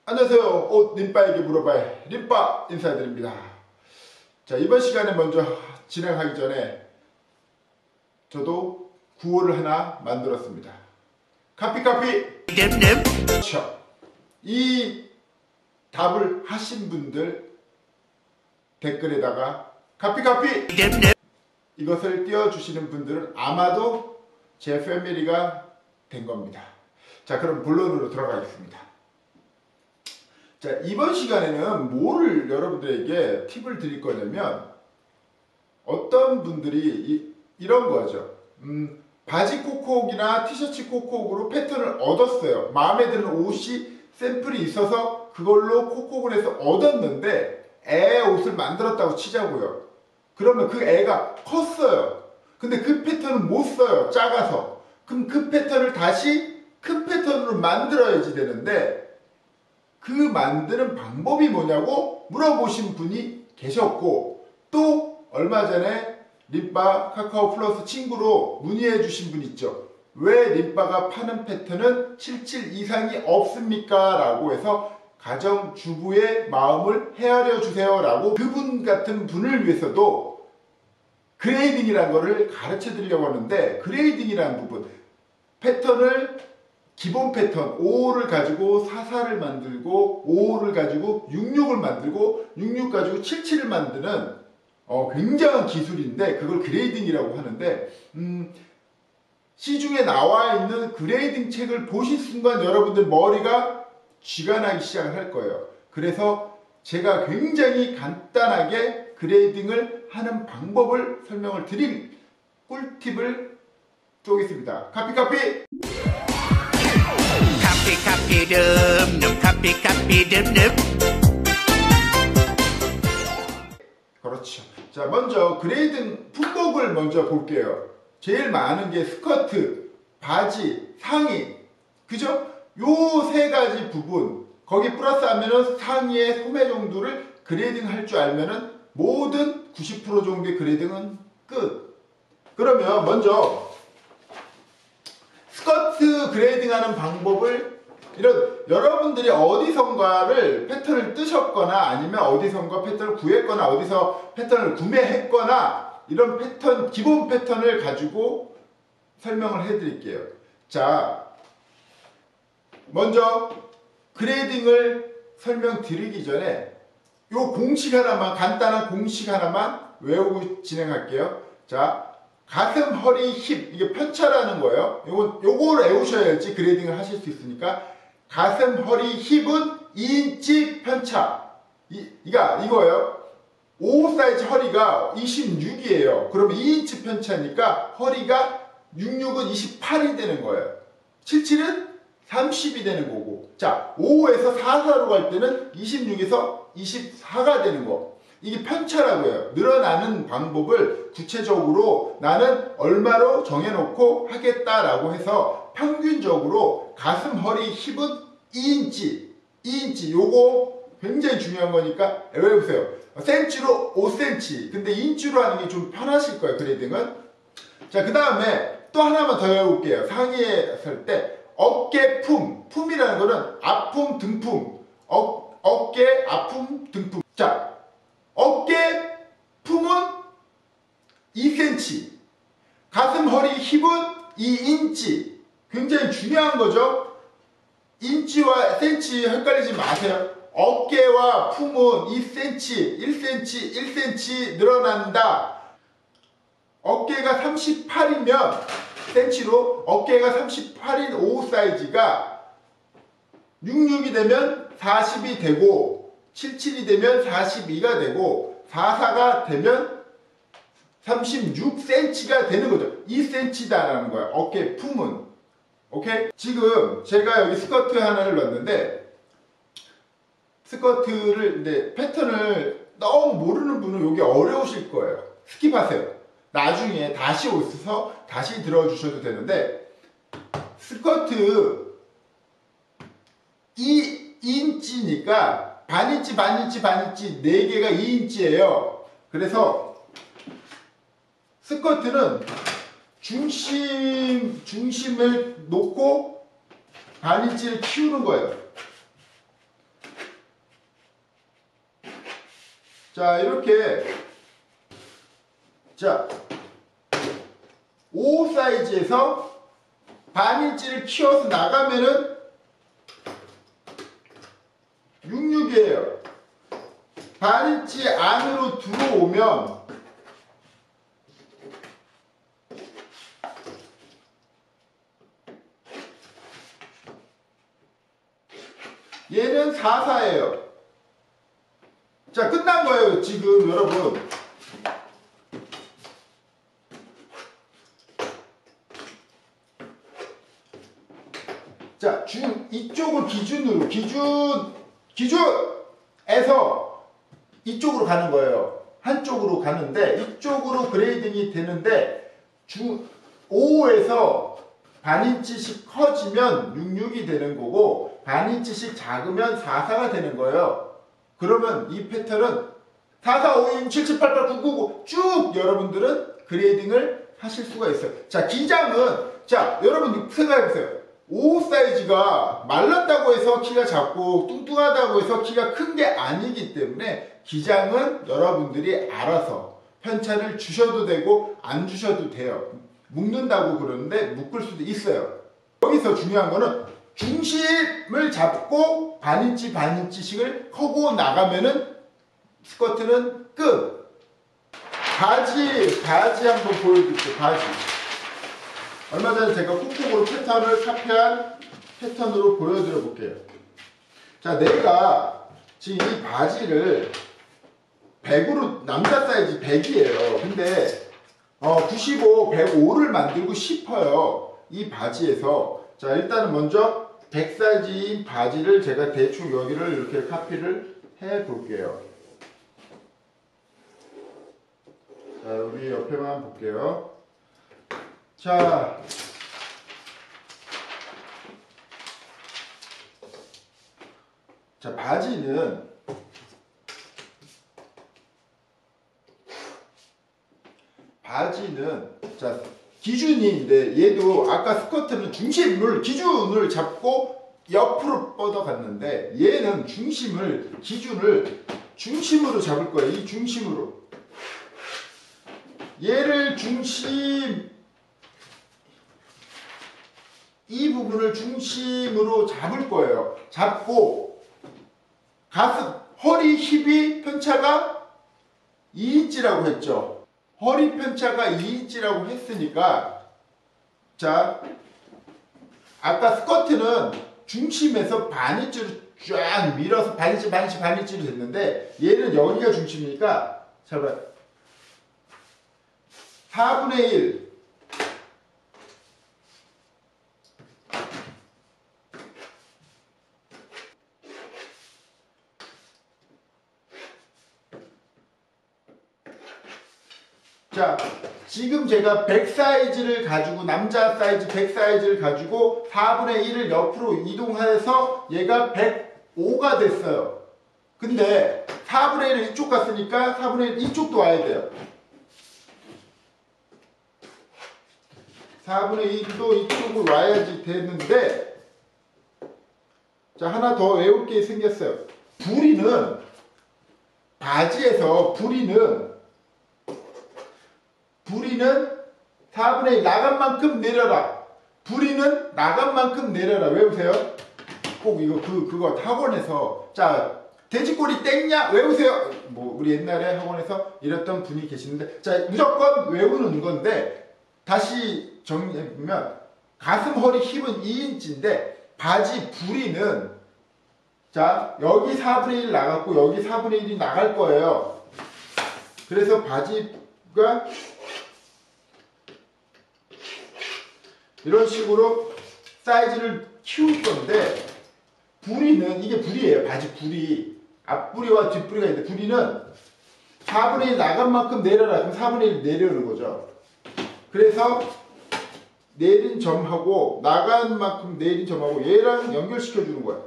안녕하세요. 옷 림바에게 물어봐요. 림바 인사드립니다. 자, 이번 시간에 먼저 진행하기 전에 저도 구호를 하나 만들었습니다. 카피카피. 그렇죠. 이 답을 하신 분들 댓글에다가 카피카피 이것을 띄워주시는 분들은 아마도 제 패밀리가 된 겁니다. 자, 그럼 본론으로 들어가겠습니다. 자, 이번 시간에는 뭐를 여러분들에게 팁을 드릴 거냐면, 어떤 분들이 이런 거죠. 바지 코크옥이나 티셔츠 코크옥으로 패턴을 얻었어요. 마음에 드는 옷이 샘플이 있어서 그걸로 코크옥을 해서 얻었는데 애 옷을 만들었다고 치자고요. 그러면 그 애가 컸어요. 근데 그 패턴은 못 써요. 작아서. 그럼 그 패턴을 다시 큰 패턴으로 만들어야지 되는데, 그 만드는 방법이 뭐냐고 물어보신 분이 계셨고, 또 얼마 전에 림바 카카오 플러스 친구로 문의해 주신 분 있죠. 왜 림바가 파는 패턴은 77 이상이 없습니까? 라고 해서 가정주부의 마음을 헤아려 주세요 라고, 그분 같은 분을 위해서도 그레이딩이라는 거를 가르쳐 드리려고 하는데, 그레이딩이라는 부분, 패턴을 기본 패턴 5호를 가지고 44를 만들고, 5호를 가지고 66을 만들고, 66 가지고 77을 만드는 굉장한 기술인데, 그걸 그레이딩이라고 하는데, 시중에 나와 있는 그레이딩 책을 보실 순간 여러분들 머리가 쥐가 나기 시작을 할 거예요. 그래서 제가 굉장히 간단하게 그레이딩을 하는 방법을 설명을 드릴 꿀팁을 쪼겠습니다. 카피카피! 그렇죠. 자, 먼저 그레이딩 품목을 먼저 볼게요. 제일 많은 게 스커트, 바지, 상의, 그죠? 요 세 가지 부분, 거기 플러스 하면은 상의의 소매 정도를 그레이딩 할 줄 알면은 모든 90% 정도의 그레이딩은 끝. 그러면 먼저 스커트 그레이딩 하는 방법을, 여러분들이 어디선가를 패턴을 뜨셨거나 아니면 어디선가 패턴을 구했거나 어디서 패턴을 구매했거나 이런 패턴, 기본 패턴을 가지고 설명을 해 드릴게요. 자, 먼저 그레이딩을 설명드리기 전에 요 공식 하나만, 간단한 공식 하나만 외우고 진행할게요. 자, 가슴, 허리, 힙, 이게 편차라는 거예요. 요걸 외우셔야지 그레이딩을 하실 수 있으니까, 가슴, 허리, 힙은 2인치 편차. 이거예요. 5 사이즈 허리가 26이에요. 그러면 2인치 편차니까 허리가 66은 28이 되는 거예요. 77은 30이 되는 거고. 자, 5에서 44로 갈 때는 26에서 24가 되는 거. 이게 편차라고 해요. 늘어나는 방법을 구체적으로 나는 얼마로 정해놓고 하겠다라고 해서 평균적으로 가슴, 허리, 힙은 2인치 요거 굉장히 중요한 거니까 외우세요. 센치로 5cm. 근데 인치로 하는 게 좀 편하실 거예요, 그레이딩은. 자, 그 다음에 또 하나만 더 외울게요. 상의에 설 때 어깨 품이라는 거는 아픔, 등품. 어깨, 아픔, 등품. 자, 어깨 품은 2cm, 가슴, 허리, 힙은 2인치. 굉장히 중요한 거죠. 인치와 센치 헷갈리지 마세요. 어깨와 품은 2cm, 1cm, 1cm 늘어난다. 어깨가 38이면 센치로 어깨가 38인 5 사이즈가 66이 되면 40이 되고, 77이 되면 42가 되고, 44가 되면 36cm가 되는 거죠. 2cm다라는 거야, 어깨 품은. 오케이? 지금 제가 여기 스커트 하나를 넣었는데, 스커트를, 근데 패턴을 너무 모르는 분은 여기 어려우실 거예요. 스킵하세요. 나중에 다시 오셔서 다시 들어주셔도 되는데, 스커트 2인치니까 반인치, 4개가 2인치예요. 그래서 스커트는 중심을 놓고 반인치를 키우는 거예요. 자, 이렇게 자 5 사이즈에서 반인치를 키워서 나가면은 66이에요. 반인치 안으로 들어오면 얘는 44예요. 자, 끝난 거예요. 지금 여러분. 자, 이쪽을 기준에서 이쪽으로 가는 거예요. 한쪽으로 가는데 이쪽으로 그레이딩이 되는데 5에서 반인치씩 커지면 66이 되는 거고 반인치씩 작으면 44가 되는 거예요. 그러면 이 패턴은 44, 5, 6, 7, 7, 8, 8, 9, 9 쭉 여러분들은 그레이딩을 하실 수가 있어요. 자, 기장은 자, 여러분 생각해보세요. 5 사이즈가 말랐다고 해서 키가 작고 뚱뚱하다고 해서 키가 큰 게 아니기 때문에 기장은 여러분들이 알아서 편차를 주셔도 되고 안 주셔도 돼요. 묶는다고 그러는데 묶을 수도 있어요. 여기서 중요한 거는 중심을 잡고 반인치씩을 커고 나가면은 스커트는 끝. 바지 한번 보여드릴게요. 바지. 얼마 전에 제가 콕콕으로 패턴을 카피한 패턴으로 보여드려 볼게요. 자, 내가 지금 이 바지를 100으로 남자 사이즈 100이에요. 근데 95, 105를 만들고 싶어요. 이 바지에서. 자, 일단은 먼저 100 사이즈인 바지를 제가 대충 여기를 이렇게 카피를 해 볼게요. 자, 여기 옆에만 볼게요. 자, 바지는 자, 기준인데 얘도 아까 스커트는 기준을 잡고 옆으로 뻗어갔는데 얘는 기준을 중심으로 잡을 거예요. 이 중심으로. 얘를 이 부분을 중심으로 잡을 거예요. 잡고 가슴, 허리, 힙이 편차가 2인치라고 했죠. 허리 편차가 2인치라고 했으니까 자, 아까 스커트는 중심에서 반인치로 쫙 밀어서 반인치로 됐는데 얘는 여기가 중심이니까 잡아요. 4분의 1 자, 지금 제가 100 사이즈를 가지고 남자 사이즈 100 사이즈를 가지고 4분의 1을 옆으로 이동해서 얘가 105가 됐어요. 근데 4분의 1을 이쪽 갔으니까 4분의 1 이쪽도 와야 돼요. 4분의 1도 이쪽으로 와야지 되는데 자, 하나 더 외울 게 생겼어요. 바지에서 부리는 4분의 1 나간 만큼 내려라. 부리는 나간 만큼 내려라. 외우세요. 꼭 이거 그거 학원에서 자, 돼지꼬리 땡냐 외우세요. 뭐 우리 옛날에 학원에서 이랬던 분이 계시는데 자, 무조건 외우는 건데 다시 정리해보면 가슴, 허리, 힙은 2인치인데 바지 부리는 자, 여기 4분의 1 나갔고 여기 4분의 1이 나갈 거예요. 그래서 바지가 이런 식으로 사이즈를 키울 건데 부리는 이게 부리예요. 바지 부리. 앞부리와 뒷부리가 있는데 부리는 4분의 1 나간 만큼 내려라. 그럼 4분의 1 내려오는 거죠. 그래서 내린 점하고 나간 만큼 내린 점하고 얘랑 연결시켜 주는 거예요.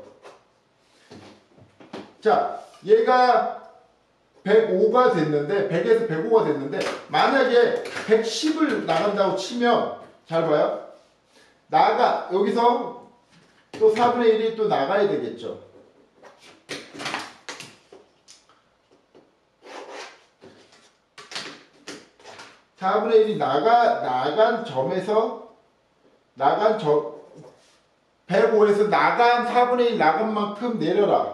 자, 얘가 105가 됐는데 100에서 105가 됐는데 만약에 110을 나간다고 치면 잘 봐요. 여기서 또 4분의 1이 또 나가야 되겠죠. 4분의 1이 나간 점에서 105에서 나간 4분의 1 나간 만큼 내려라.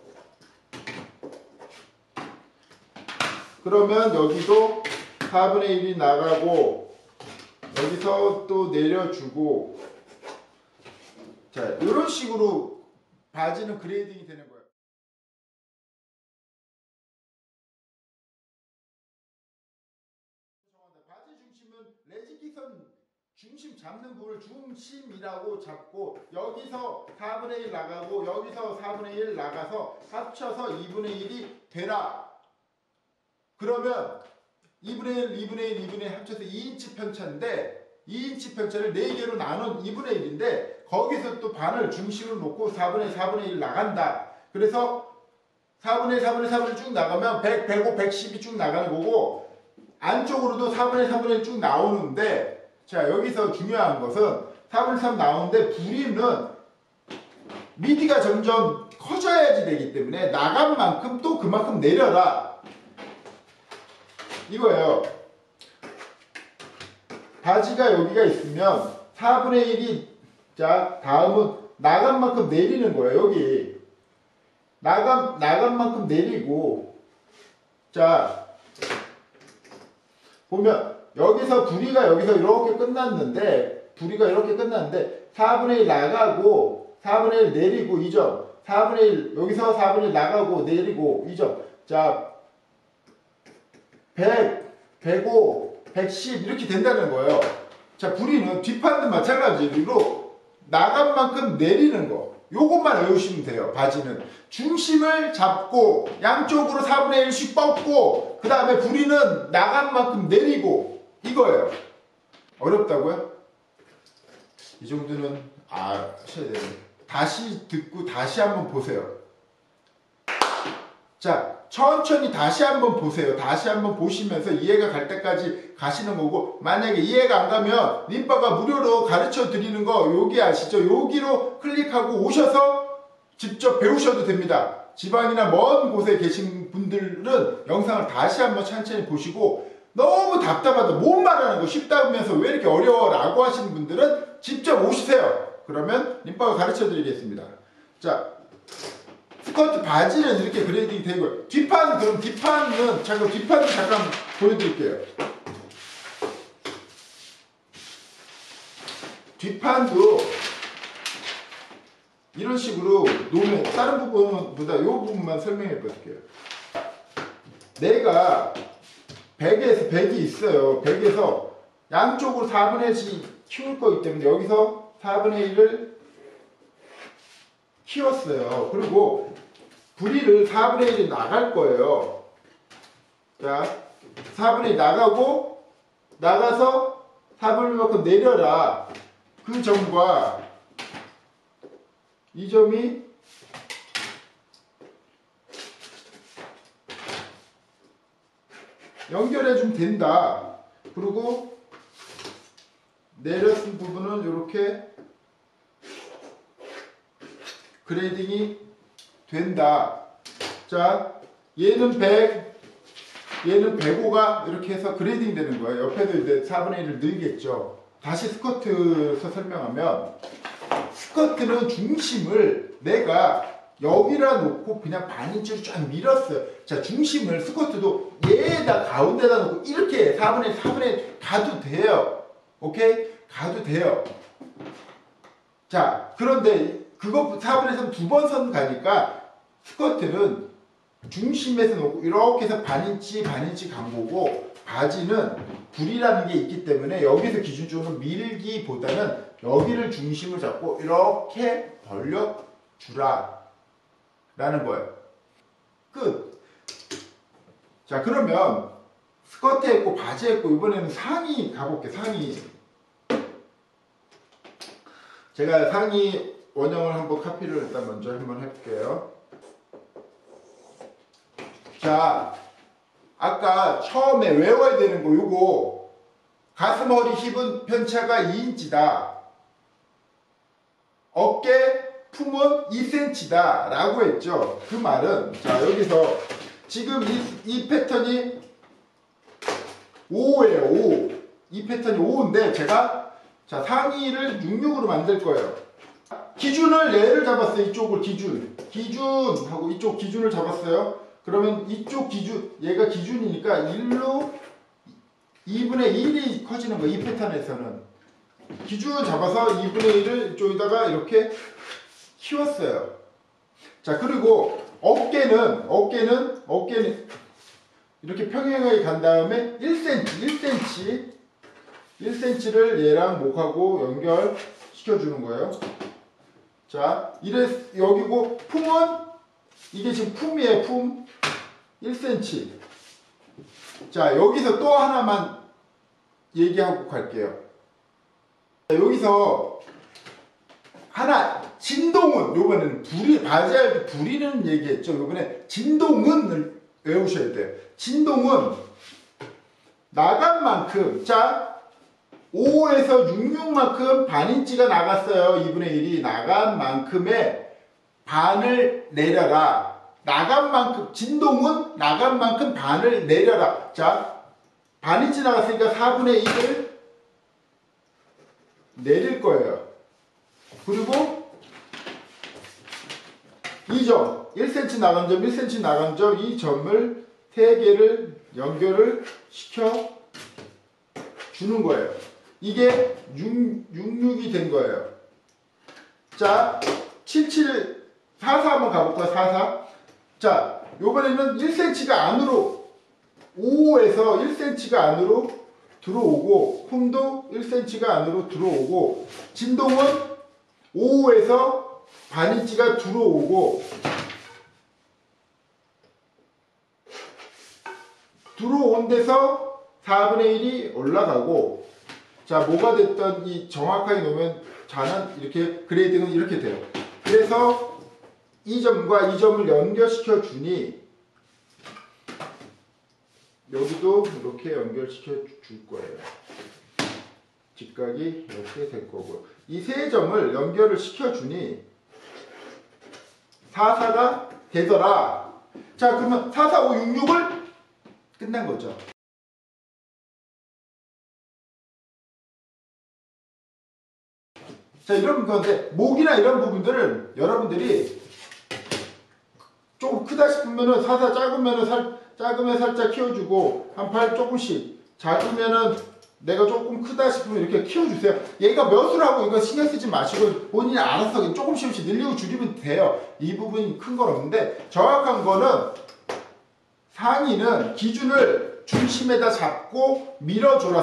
그러면 여기도 4분의 1이 나가고 여기서 또 내려주고, 자, 이런 식으로 바지는 그레이딩이 되는 거예요. 바지 중심은 레지기선 중심 잡는 부분을 중심이라고 잡고, 여기서 4분의 1 나가고 여기서 4분의 1 나가서 합쳐서 2분의 1이 되라. 그러면 2분의 1, 2분의 1, 2분의 1 합쳐서 2인치 편차인데, 2인치 편차를 4개로 나눈 2분의 1인데 거기서 또 반을 중심으로 놓고 4분의 1, 4분의 1 나간다. 그래서 4분의 1, 4분의 1, 4분의 1 쭉 나가면 100, 105, 110이 쭉 나가는 거고, 안쪽으로도 4분의 1, 4분의 1 쭉 나오는데, 자, 여기서 중요한 것은 4분의 3 나오는데 부리는 미디가 점점 커져야지 되기 때문에 나간 만큼 또 그만큼 내려라. 이거예요. 바지가 여기가 있으면 4분의 1이, 자, 다음은 나간 만큼 내리는 거예요. 여기 나간 만큼 내리고, 자, 보면 여기서 부리가 여기서 이렇게 끝났는데 4분의 1 나가고 4분의 1 내리고 2점, 4분의 1 여기서 4분의 1 나가고 내리고 2점, 자, 100, 105, 110 이렇게 된다는 거예요. 자, 부리는 뒷판도 마찬가지로 나간 만큼 내리는 거, 요것만 외우시면 돼요. 바지는 중심을 잡고 양쪽으로 4분의 1씩 뻗고, 그 다음에 부리는 나간 만큼 내리고, 이거예요. 어렵다고요? 이 정도는 아셔야 돼요. 다시 듣고 다시 한번 보세요. 자, 천천히 다시 한번 보세요. 다시 한번 보시면서 이해가 갈 때까지 가시는 거고, 만약에 이해가 안 가면 림바가 무료로 가르쳐 드리는 거 여기 아시죠? 여기로 클릭하고 오셔서 직접 배우셔도 됩니다. 지방이나 먼 곳에 계신 분들은 영상을 다시 한번 천천히 보시고, 너무 답답하다, 못 말하는 거 쉽다면서 왜 이렇게 어려워 라고 하시는 분들은 직접 오시세요. 그러면 림바가 가르쳐 드리겠습니다. 자, 스커트 바지는 이렇게 그레이딩이 되고요. 뒷판, 그럼 뒷판은 잠깐 보여드릴게요. 뒷판도 이런 식으로 놓으면, 다른 부분보다 이 부분만 설명해 볼게요. 내가 100이 있어요. 100에서 양쪽으로 4분의 1씩 키울 거기 때문에 여기서 4분의 1을 키웠어요. 그리고 부리를 4분의 1이 나갈 거예요. 자, 4분의 1 나가고, 나가서 4분의 1만큼 내려라. 그 점과 이 점이 연결해주면 된다. 그리고 내렸은 부분은 이렇게 그레이딩이 된다. 자, 얘는 100, 얘는 105가 이렇게 해서 그레이딩 되는 거예요. 옆에도 이제 4분의 1을 늘겠죠. 다시 스커트에서 설명하면, 스커트는 중심을 내가 여기다 놓고 그냥 반인치로 쫙 밀었어요. 자, 중심을 스커트도 얘에다 가운데다 놓고 이렇게 4분의 1 가도 돼요. 오케이? 가도 돼요. 자, 그런데 그거 4분의 3 두 번 선 가니까 스커트는 중심에서 놓고 이렇게 해서 반인치 간 거고, 바지는 불이라는 게 있기 때문에 여기서 기준적으로 밀기보다는 여기를 중심을 잡고 이렇게 벌려주라 라는 거예요. 끝. 자, 그러면 스커트 했고 바지 했고, 이번에는 상의 가볼게요. 상의. 제가 상의 원형을 한번 카피를 일단 먼저 한번 해볼게요. 자, 아까 처음에 외워야 되는 거 요거, 가슴 허리 힙은 편차가 2인치다. 어깨 품은 2cm다 라고 했죠. 그 말은, 자, 여기서 지금 이 패턴이 5예요. 5. 이 패턴이 5인데 제가 자 상의를 66으로 만들 거예요. 기준을 얘를 잡았어요. 이쪽을 기준하고 이쪽 기준을 잡았어요. 그러면 이쪽 기준 얘가 기준이니까 1로 2분의 1이 커지는 거예요. 이 패턴에서는 기준 잡아서 2분의 1을 이쪽에다가 이렇게 키웠어요. 자 그리고 어깨는 이렇게 평행하게 간 다음에 1cm를 얘랑 목하고 연결시켜 주는 거예요. 자, 이래 여기고 품은 이게 지금 품이에요. 품 1cm. 자, 여기서 또 하나만 얘기하고 갈게요. 자, 여기서 하나 진동은 요번에는 바지할 부리는 얘기했죠. 요번에 진동은을 외우셔야 돼요. 진동은 나간 만큼 자 5에서 66만큼 반인치가 나갔어요. 2분의 1이 나간 만큼의 반을 내려라. 나간 만큼 진동은 나간 만큼 반을 내려라. 자 반인치 나갔으니까 4분의 1을 내릴 거예요. 그리고 이 점 1cm 나간 점 1cm 나간 점 이 점을 3개를 연결을 시켜 주는 거예요. 이게 66이 된 거예요. 자 77 44 한번 가볼까요? 44. 자 요번에는 1cm가 안으로 5에서 1cm가 안으로 들어오고 품도 1cm가 안으로 들어오고 진동은 5에서 반인치가 들어오고 들어온 데서 4분의 1이 올라가고 자 뭐가 됐던 이 정확하게 놓으면 자는 이렇게 그레이딩은 이렇게 돼요. 그래서 이 점과 이 점을 연결시켜 주니 여기도 이렇게 연결시켜 줄 거예요. 직각이 이렇게 될 거고 이 세 점을 연결을 시켜주니 44가 되더라. 자 그러면 4, 4, 5, 66을 끝난 거죠. 자 이런 건데 목이나 이런 부분들은 여러분들이 조금 크다 싶으면은 4, 4 작으면 살짝 키워주고 한 8 조금씩 작으면은 내가 조금 크다 싶으면 이렇게 키워주세요. 얘가 몇을 하고 이거 신경 쓰지 마시고 본인이 알아서 조금씩 늘리고 줄이면 돼요. 이 부분이 큰 건 없는데 정확한 거는 상의는 기준을 중심에다 잡고 밀어줘라.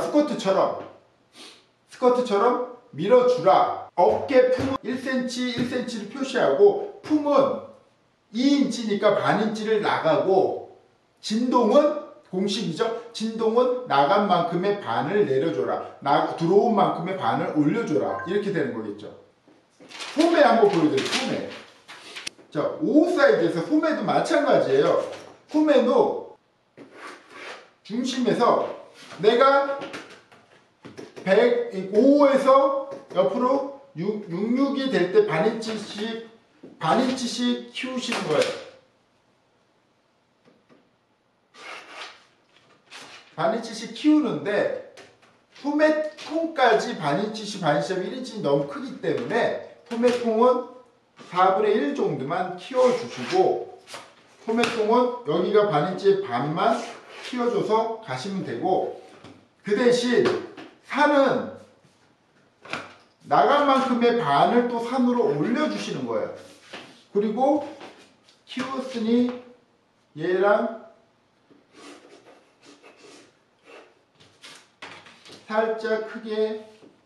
스커트처럼 밀어주라. 어깨 품은 1cm를 표시하고 품은 2인치니까 반인치를 나가고 진동은 공식이죠. 진동은 나간 만큼의 반을 내려줘라. 들어온 만큼의 반을 올려줘라. 이렇게 되는 거겠죠. 소매 한번 보여드릴게요. 소매. 자, 5 사이즈에서 소매도 마찬가지예요. 소매도 중심에서 내가 105에서 옆으로 66이 될 때 반인치씩 키우시는 거예요. 반인치씩 키우는데 소매통까지 반인치씩 1인치 너무 크기 때문에 소매통은 4분의 1 정도만 키워주시고 소매통은 여기가 반인치의 반만 키워줘서 가시면 되고 그 대신 산은 나간 만큼의 반을 또 산으로 올려주시는 거예요. 그리고 키웠으니 얘랑 살짝 크게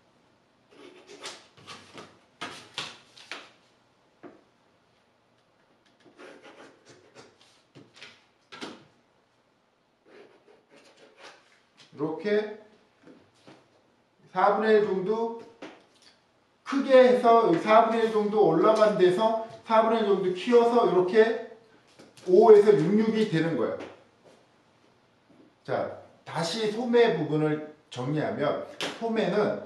이렇게 4분의 1 정도 크게 해서 4분의 1 정도 올라간 데서 4분의 1 정도 키워서 이렇게 5에서 66이 되는 거예요. 자, 다시 소매 부분을 정리하면 소매는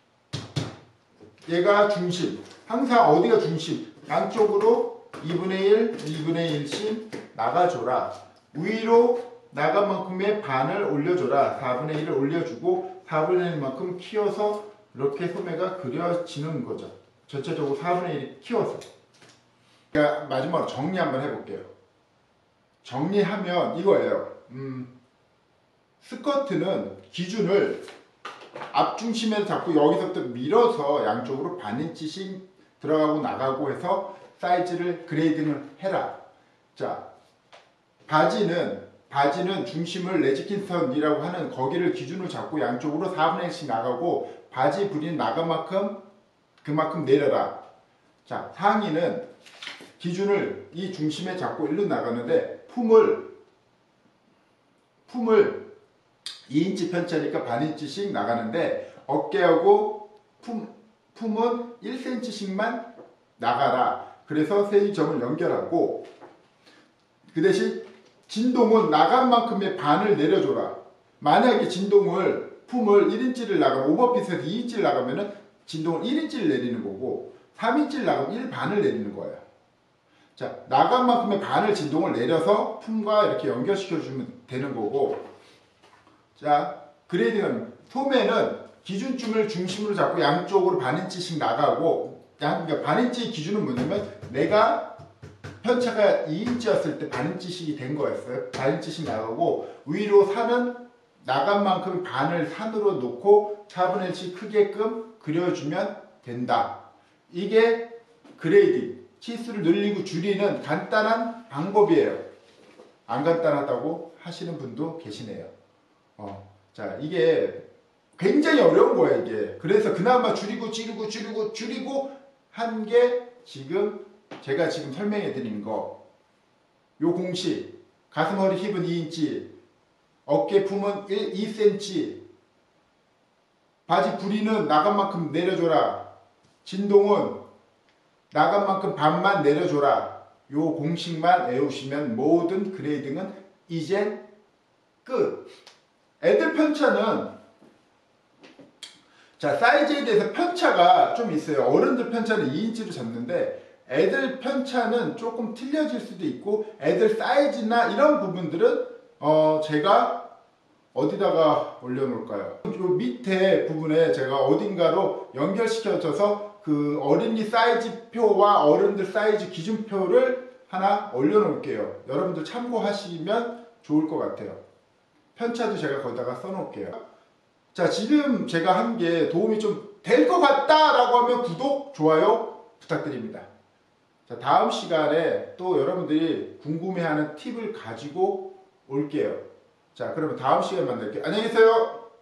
얘가 중심, 항상 어디가 중심? 양쪽으로 2분의 1, 2분의 1씩 나가줘라. 위로 나간 만큼의 반을 올려줘라. 4분의 1을 올려주고 4분의 1만큼 키워서 이렇게 소매가 그려지는 거죠. 전체적으로 4분의 1을 키워서. 제가 마지막으로 정리 한번 해볼게요. 정리하면 이거예요. 스커트는 기준을 앞중심에서 잡고 여기서부터 밀어서 양쪽으로 반인치씩 들어가고 나가고 해서 사이즈를 그레이딩을 해라. 자, 바지는 중심을 레지킨선이라고 하는 거기를 기준으로 잡고 양쪽으로 4분의 1씩 나가고 바지 부리는 나간 만큼 그만큼 내려라. 자, 상의는 기준을 이 중심에 잡고 일로 나가는데 품을 2인치 편차니까 반인치씩 나가는데 어깨하고 품은 1cm씩만 나가라. 그래서 세 점을 연결하고 그 대신 진동은 나간 만큼의 반을 내려줘라. 만약에 품을 1인치를 나가면 오버핏에서 2인치를 나가면은 진동을 1인치를 내리는 거고 3인치를 나가면 1반을 내리는 거예요. 자, 나간 만큼의 반을 진동을 내려서 품과 이렇게 연결시켜 주면 되는 거고, 자, 그레이딩은 소매는 기준점을 중심으로 잡고 양쪽으로 반인치씩 나가고, 그러니까 반인치 기준은 뭐냐면 내가 편차가 2인치였을 때 반인치씩이 된 거였어요. 반인치씩 나가고 위로 산은 나간 만큼 반을 산으로 놓고 4분의 1씩 크게끔 그려주면 된다. 이게 그레이딩, 치수를 늘리고 줄이는 간단한 방법이에요. 안 간단하다고 하시는 분도 계시네요. 자, 이게 굉장히 어려운 거야 이게. 그래서 그나마 줄이고 한 게 지금 제가 지금 설명해 드린 거. 요 공식, 가슴 허리 힙은 2인치, 어깨 품은 2cm, 바지 부리는 나간 만큼 내려줘라. 진동은 나간 만큼 반만 내려줘라. 요 공식만 외우시면 모든 그레이딩은 이젠 끝. 애들 편차는, 자, 사이즈에 대해서 편차가 좀 있어요. 어른들 편차는 2인치로 잡는데 애들 편차는 조금 틀려질 수도 있고, 애들 사이즈나 이런 부분들은 제가 어디다가 올려놓을까요? 요 밑에 부분에 제가 어딘가로 연결시켜줘서 그 어린이 사이즈표와 어른들 사이즈 기준표를 하나 올려놓을게요. 여러분들 참고하시면 좋을 것 같아요. 편차도 제가 거기다가 써놓을게요. 자, 지금 제가 한 게 도움이 좀 될 것 같다라고 하면 구독, 좋아요 부탁드립니다. 자, 다음 시간에 또 여러분들이 궁금해하는 팁을 가지고 올게요. 자, 그러면 다음 시간에 만날게요. 안녕히 계세요.